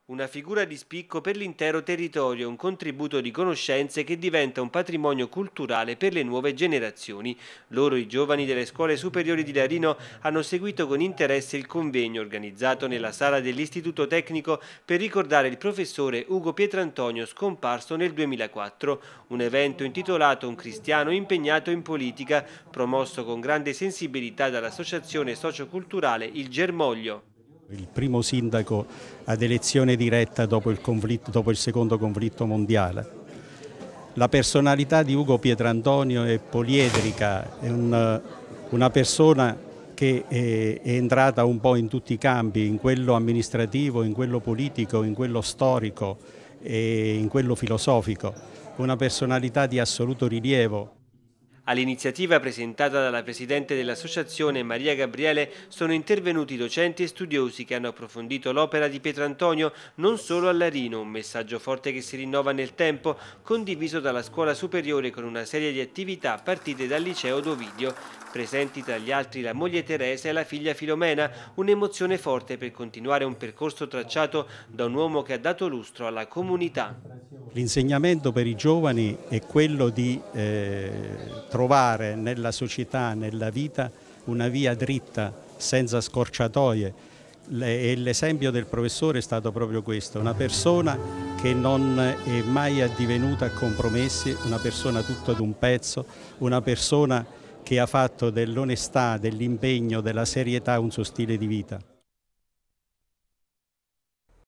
Una figura di spicco per l'intero territorio, un contributo di conoscenze che diventa un patrimonio culturale per le nuove generazioni. Loro, i giovani delle scuole superiori di Larino, hanno seguito con interesse il convegno organizzato nella sala dell'Istituto Tecnico per ricordare il professore Ugo Pietrantonio, scomparso nel 2004. Un evento intitolato Un cristiano impegnato in politica, promosso con grande sensibilità dall'associazione socioculturale Il Germoglio. Il primo sindaco ad elezione diretta dopo il secondo conflitto mondiale. La personalità di Ugo Pietrantonio è poliedrica, è una persona che è entrata un po' in tutti i campi, in quello amministrativo, in quello politico, in quello storico e in quello filosofico. Una personalità di assoluto rilievo. All'iniziativa presentata dalla presidente dell'associazione Maria Gabriele sono intervenuti docenti e studiosi che hanno approfondito l'opera di Pietrantonio non solo a Larino, un messaggio forte che si rinnova nel tempo, condiviso dalla scuola superiore con una serie di attività partite dal liceo d'Ovidio. Presenti tra gli altri la moglie Teresa e la figlia Filomena, un'emozione forte per continuare un percorso tracciato da un uomo che ha dato lustro alla comunità. L'insegnamento per i giovani è quello di trovare nella società, nella vita, una via dritta, senza scorciatoie. E l'esempio del professore è stato proprio questo, una persona che non è mai addivenuta a compromessi, una persona tutta ad un pezzo, una persona che ha fatto dell'onestà, dell'impegno, della serietà un suo stile di vita.